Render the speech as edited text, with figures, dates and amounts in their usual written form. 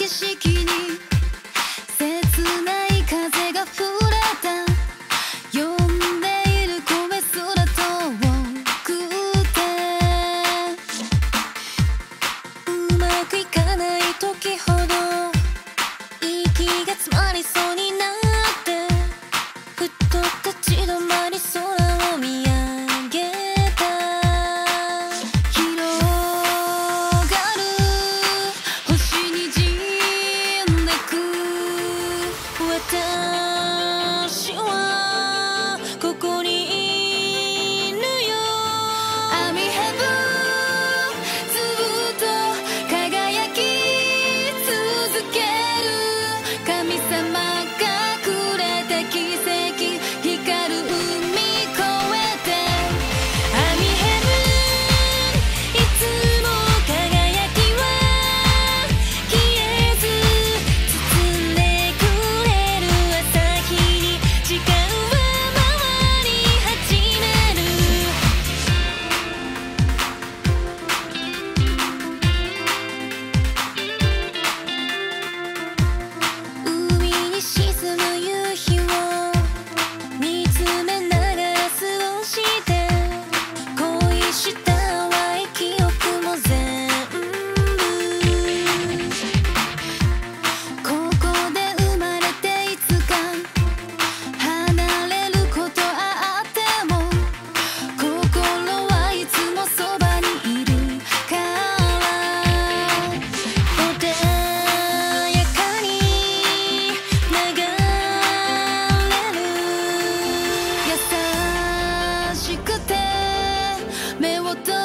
景色に切ない風が触れた。呼んでいる声すら遠くて、うまくいかない時ほど息が詰まりそうになって、ふっと立ち止まり空を見上げた。広がる星にじんでく。私はここにいるよ。 I'm in heaven ずっと輝き続ける神様がくれた奇跡、光る海越えて I'm in heaven いつも輝きは消えず包んでくれる朝日に時間は回り始める。海に沈む夕日を見つめながら過ごして、恋した淡い記憶も全部ここで生まれて、いつか離れることあっても心はいつもそばにいるから。穏やかに流れる優しくて目を閉